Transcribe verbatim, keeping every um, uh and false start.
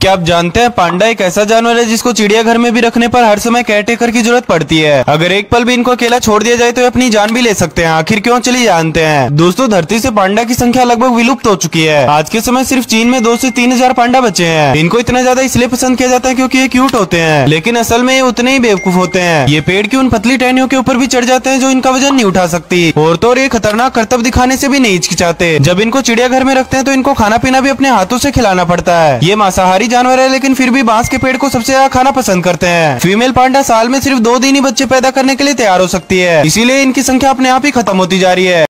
क्या आप जानते हैं पांडा एक ऐसा जानवर है जिसको चिड़ियाघर में भी रखने पर हर समय केयर टेकर की जरूरत पड़ती है। अगर एक पल भी इनको अकेला छोड़ दिया जाए तो ये अपनी जान भी ले सकते हैं। आखिर क्यों, चलिए जानते हैं। दोस्तों, धरती से पांडा की संख्या लगभग विलुप्त हो चुकी है। आज के समय सिर्फ चीन में दो से तीन हजार पांडा बचे हैं। इनको इतना ज्यादा इसलिए पसंद किया जाता है क्योंकि ये क्यूट होते हैं, लेकिन असल में ये उतने ही बेवकूफ होते हैं। ये पेड़ की उन पतली टहनियों के ऊपर भी चढ़ जाते हैं जो इनका वजन नहीं उठा सकती, और तो और ये खतरनाक करतब दिखाने से भी नहीं हिचकिचाते। जब इनको चिड़ियाघर में रखते हैं तो इनको खाना पीना भी अपने हाथों से खिलाना पड़ता है। ये मांसाहारी जानवर है, लेकिन फिर भी बांस के पेड़ को सबसे ज्यादा खाना पसंद करते हैं। फीमेल पांडा साल में सिर्फ दो दिन ही बच्चे पैदा करने के लिए तैयार हो सकती है, इसीलिए इनकी संख्या अपने आप ही खत्म होती जा रही है।